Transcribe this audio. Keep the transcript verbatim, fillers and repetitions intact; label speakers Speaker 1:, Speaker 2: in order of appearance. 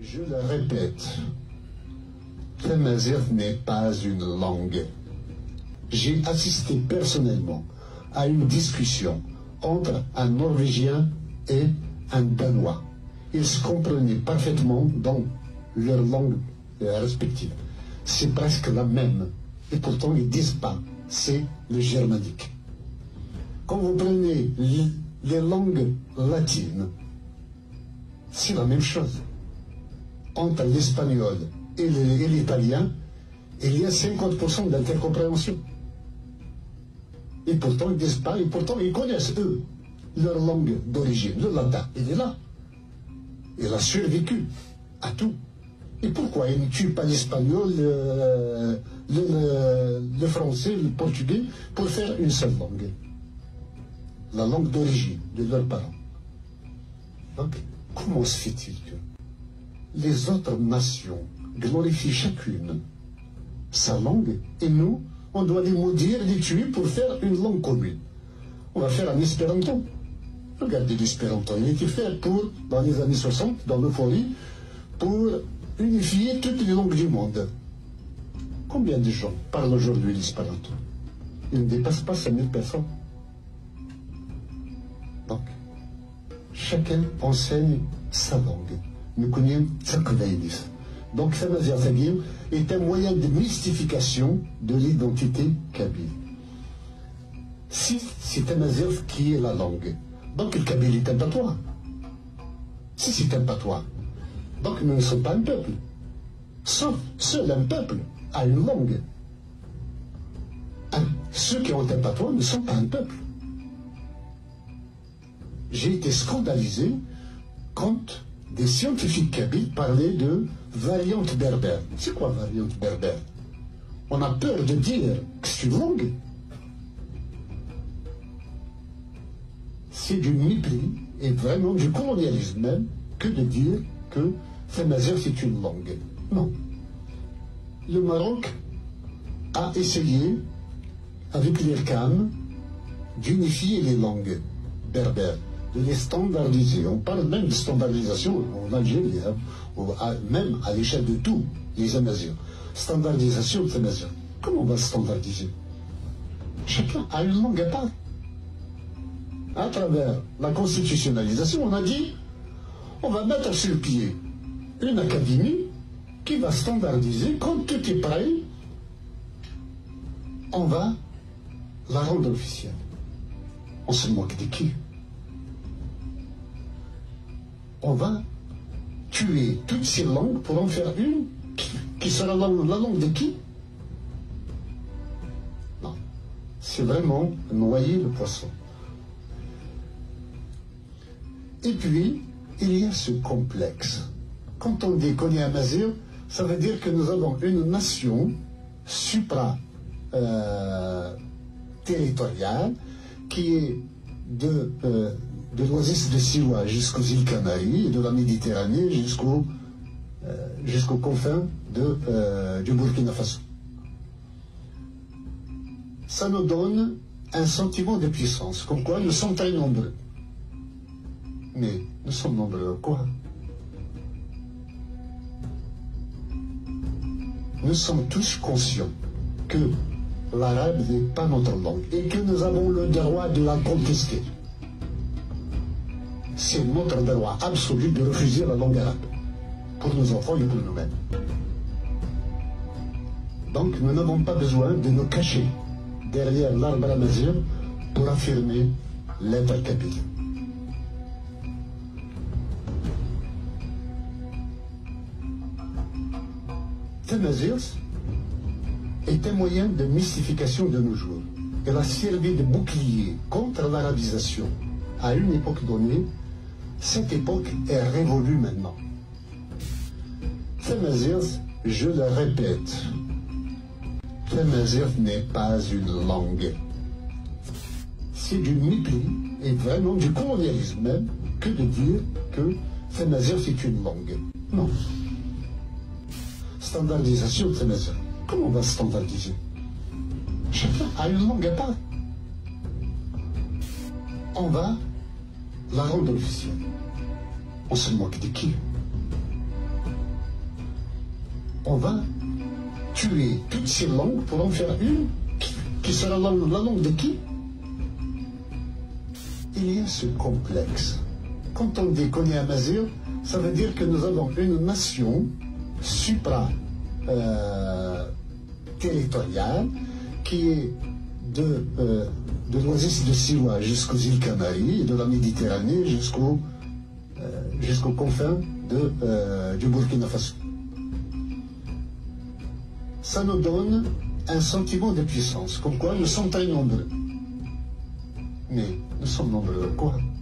Speaker 1: Je le répète, Tamazight n'est pas une langue. J'ai assisté personnellement à une discussion entre un Norvégien et un Danois. Ils se comprenaient parfaitement dans leur langue respective. C'est presque la même. Et pourtant, ils ne disent pas. C'est le germanique. Quand vous prenez les langues latines, c'est la même chose. Entre l'espagnol et l'italien, il y a cinquante pour cent d'intercompréhension. Et pourtant, ils ne disent pas, et pourtant, ils connaissent, eux, leur langue d'origine. Le latin, il est là. Il a survécu à tout. Et pourquoi il ne tue pas l'espagnol, le, le, le français, le portugais, pour faire une seule langue? La langue d'origine de leurs parents. Donc, comment se fait-il que les autres nations glorifient chacune sa langue, et nous, on doit les maudire, les tuer pour faire une langue commune? On va faire un espéranto. Regardez l'espéranto, il a été fait pour, dans les années soixante, dans l'euphorie, pour unifier toutes les langues du monde. Combien de gens parlent aujourd'hui l'espéranto? Il ne dépasse pas cinq mille personnes. Donc, chacun enseigne sa langue. Nous connaissons Tsakodaïdis. Donc, Tamazight est un moyen de mystification de l'identité kabyle. Si c'est Tamazight qui est la langue, donc le kabyle est un patois. Si c'est un patois, donc nous ne sommes pas un peuple. Sauf seul un peuple a une langue. Un, ceux qui ont un patois ne sont pas un peuple. J'ai été scandalisé quand des scientifiques kabyles parlaient de variante berbère. C'est quoi variante berbère? On a peur de dire que c'est une langue. C'est du mépris et vraiment du colonialisme même que de dire que Tamazight c'est une langue. Non. Le Maroc a essayé, avec l'I R C A M, d'unifier les langues berbères, de les standardiser. On parle même de standardisation en Algérie, hein, ou à, même à l'échelle de tous les Amaziens. Standardisation de Tamazight. Comment on va standardiser? Chacun a une langue à part. À travers la constitutionnalisation, on a dit on va mettre sur pied une académie qui va standardiser. Quand tout est prêt, on va la rendre officielle. On se moque de qui? On va tuer toutes ces langues pour en faire une qui, qui sera la, la langue de qui? Non. C'est vraiment noyer le poisson. Et puis, il y a ce complexe. Quand on dit qu'on est Amazigh, ça veut dire que nous avons une nation supra-territoriale euh, qui est de, euh, de l'oasis de Siwa jusqu'aux îles Canaries et de la Méditerranée jusqu'au, euh, jusqu'aux confins de, euh, du Burkina Faso. Ça nous donne un sentiment de puissance, comme quoi nous sommes très nombreux. Mais nous sommes nombreux quoi? Nous sommes tous conscients que l'arabe n'est pas notre langue et que nous avons le droit de la contester. C'est notre droit absolu de refuser la langue arabe pour nos enfants et pour nous-mêmes. Donc nous n'avons pas besoin de nous cacher derrière l'arbre amazigh pour affirmer l'être kabyle. Tamazight est un moyen de mystification de nos jours. Elle a servi de bouclier contre l'arabisation à une époque donnée. Cette époque est révolue maintenant. Tamazight, je le répète, Tamazight n'est pas une langue. C'est du mépris et vraiment du colonialisme même que de dire que Tamazight est une langue. Non. Standardisation de Tamazight. Comment on va standardiser? Chacun a une langue à part. On va la rendre officielle. On se moque de qui? on va tuer toutes ces langues pour en faire une qui, qui sera la, la langue de qui? Il y a ce complexe. Quand on dit qu'on est amazigh, ça veut dire que nous avons une nation supra euh, territoriale qui est de, euh, de l'oasis de Siwa jusqu'aux îles Canaries et de la Méditerranée jusqu'au euh, jusqu'aux confins de, euh, du Burkina Faso. Ça nous donne un sentiment de puissance, comme quoi nous sommes très nombreux. Mais nous sommes nombreux quoi?